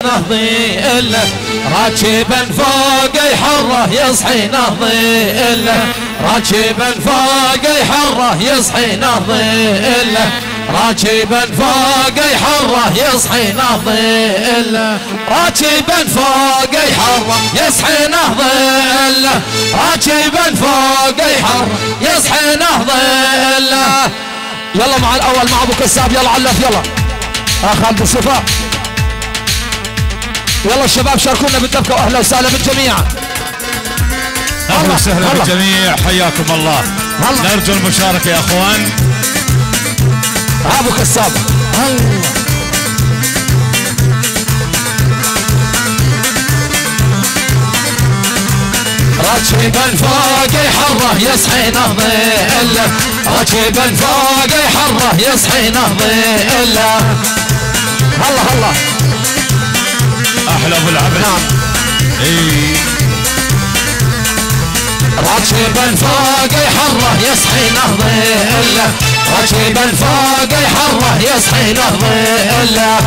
نهضي إلا راكبا فوق حره يصحي نهضي إلا راكبا فوق حره يصحي نهضي إلا راكبا فوق حره يصحي نهضي إلا راكبا فوق حره يصحي نهضي إلا راكبا فوق حره يصحي نهضي إلا. يلا مع الاول مع ابو كساب. يلا علف يلا خالد الصفا. يلا الشباب شاركونا بالدبكه واهلا وسهلا بالجميع. اهلا وسهلا بالجميع حياكم الله. نرجو المشاركه يا اخوان. ابو كساب راكبا فوق حره يصحي نهضي إلا راكبا فوق حره يصحي نهضي إلا. هلا هلا احلى ابو العبد. نعم اي راكبا فوق حره يصحي نهضي إلا راكبا فوق حره يصحي نهضي إلا.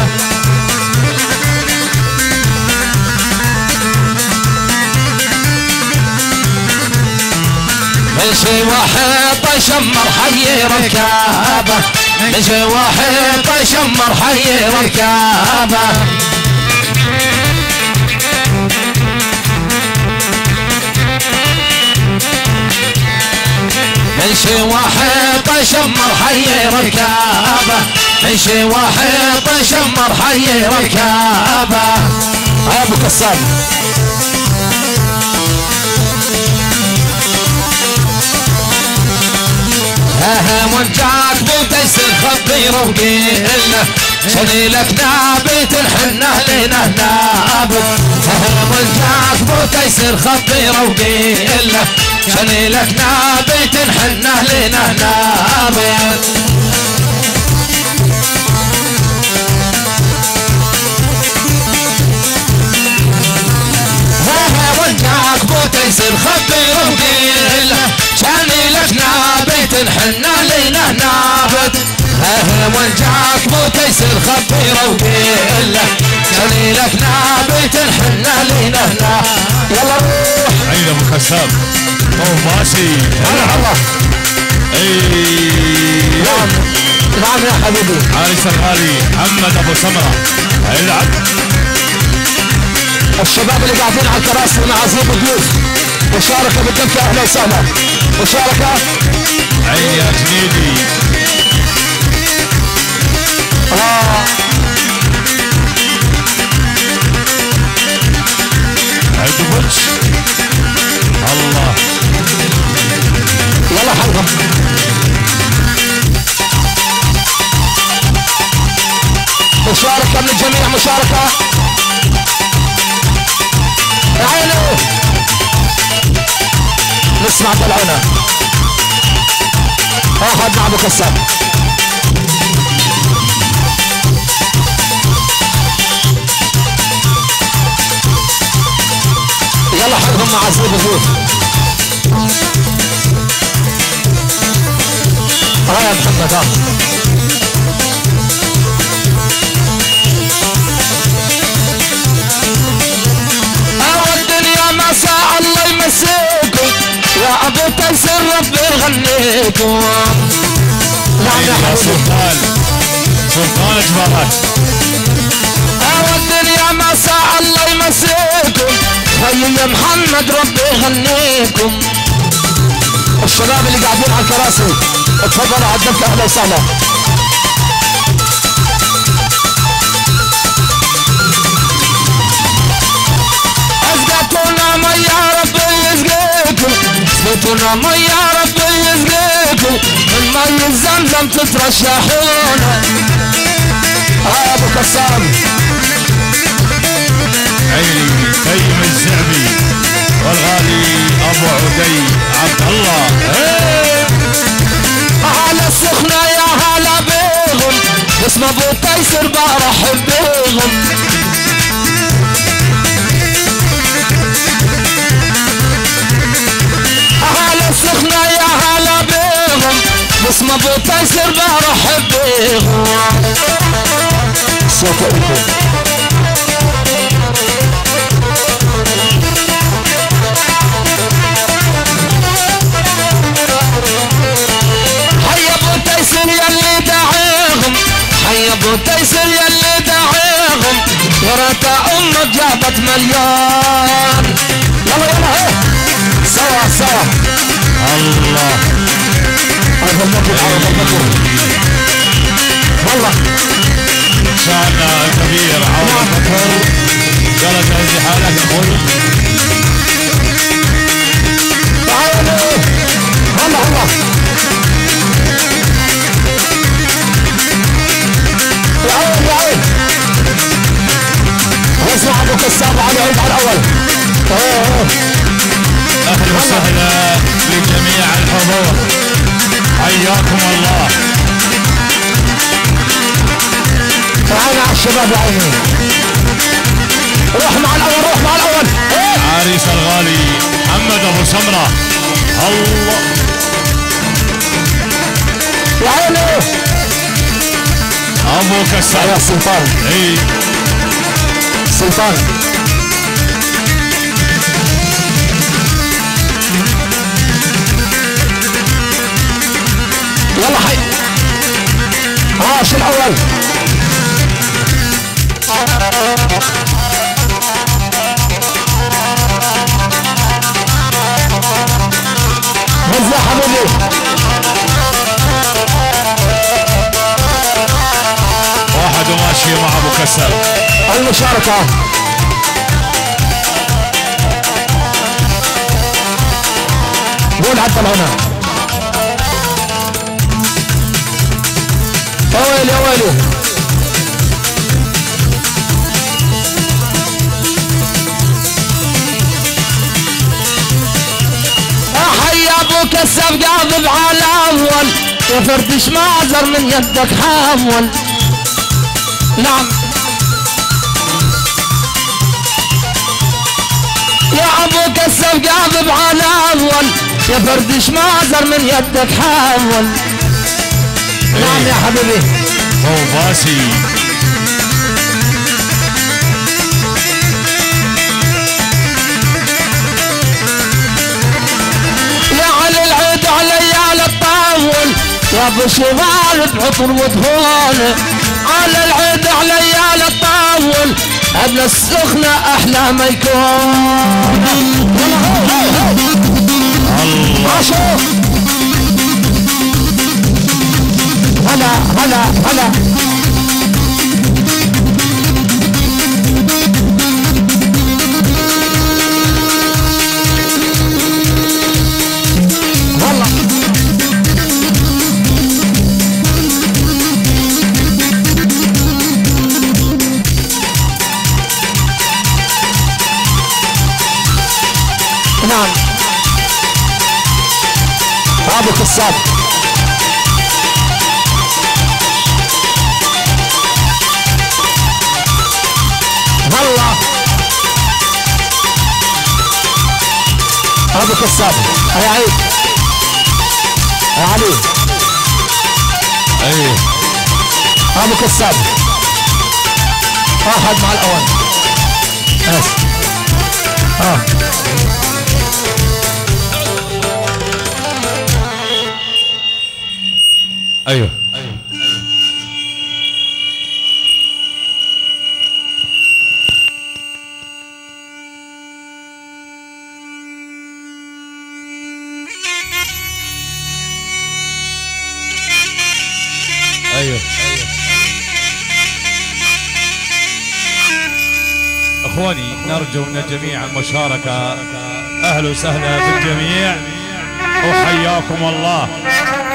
مشي واحد شمر حي ركابه مشي واحد شمر حي ركابه مشي واحد شمر حي ركابه مشي واحد شمر حي ركابه. يا ابو كساب وجاك بتيسر خبير وقيلنا شنيلك نابت الحنه لنا نابت. وجاك بتيسر خبير وقيلنا شنيلك نابت الحنه لنا نابت. وجاك بتيسر خبير وقيلنا شنيلك نابت الحنه لنا نابت. وجاك بتيسر خبير وقيله شنيلك نابت الحنه لنا نابت. يلا روح عيد ابو كساب ماشي. هلا الله. نعم نعم يا حبيبي. عريس الغالي محمد ابو سمره. العب الشباب اللي قاعدين على الكراسي والمعازيم والضيوف مشاركه بالدبكه اهلا وسهلا. مشاركه عيني يا جنيدي. عدبوش الله. يلا حلقه مشاركه من الجميع. مشاركه يا عيني نسمع طلعونا. اخذ مع ابو كساب. يلا حقهم مع عزيز بزوت. يا محمد الدنيا مساء الله يمسيكم يا ابو تيسر ربي يغنيكم. نعم يا سلطان سلطان جبارات. الدنيا مساء الله يمسيكم خيي يا محمد ربي يغنيكم. الشباب اللي قاعدين على الكراسي اتفضلوا على الدبكه اهلا وسهلا. اسقطونا مي يا ربي يسقيكم اسقطونا مي يا ربي يسقيكم من مي الزمزم تترشحونا. يا ابو كساب عيني تيم الزعبي والغالي ابو عدي عبد الله. هلا السخنه يا هلا بيهم اسم ابو تيسر برحب بيهم. هلا السخنه يا هلا بيهم اسم ابو تيسر برحب بيهم. صوت ورث امك جابت مليون. يلا يلا سوا سوا الله هذا المطر عرض المطر والله شعرنا كبير عرض المطر قالت هذه حالك اخوي تعالوا والله والله يعود يعود اسمع ابو كساب على العيد على الاول. اهلا وسهلا لجميع الحضور حياكم الله. تعالوا على الشباب يا عيني روح مع الاول روح مع الاول. عريس الغالي محمد ابو سمره الله يا عيني ابو كساب يا سلطان. اي سلطان يلا حي عاش الاول. هز يا حبيبي واحد وماشي مع ابو كساب المشاركة. قول عدل هنا يا ويلي يا ويلي. احي ابو كساب قاضب على الاول يا فردش معذر من يدك حاول. نعم يا ابو كساب قاضب على الاول يا فردش معذر من يدك حاول. نعم يا حبيبي هو باسي يا علي العيد علي الطاول يا ابو شمال بعطر ودهون. على العيد علي الطاول قبل السخنة احلى ما يكون. الله هلا هلا هلا والله نعم ابو كساب والله ابو كساب يا عيد يا علي. ايوه ابو كساب واحد مع الاول بس ايوه ايوه اخواني نرجو من الجميع المشاركة. اهلا وسهلا بالجميع وحياكم الله.